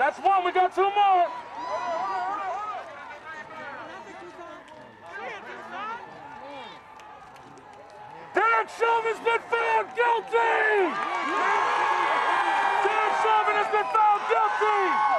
That's one. We got two more. Derek Chauvin's been found guilty! Derek Chauvin has been found guilty!